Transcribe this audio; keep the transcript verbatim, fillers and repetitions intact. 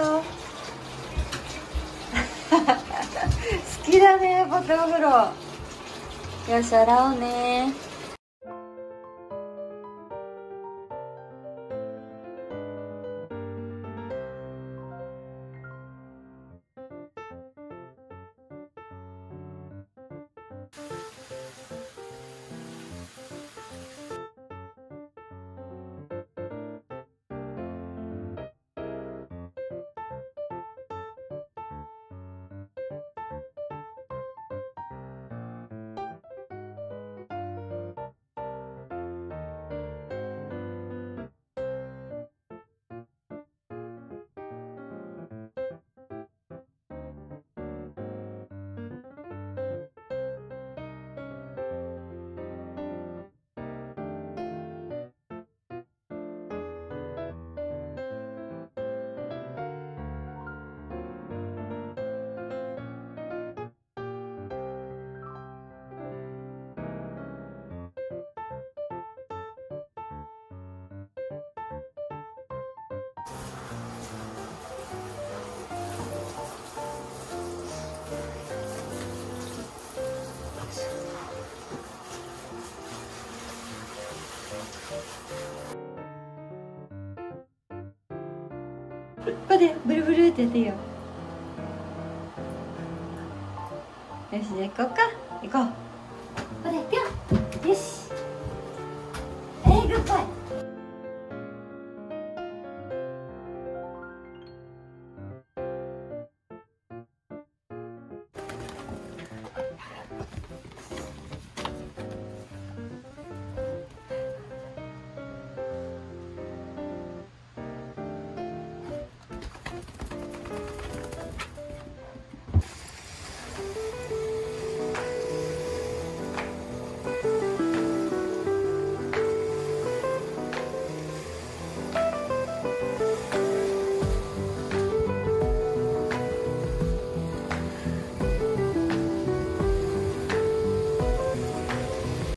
よ。好きだね、ポテお風呂。よし、洗おうね。ここでブルブルってやっていいよ。よし、じゃあ行こうか。行こう。ここでピョン。よし。えい、グッバイ。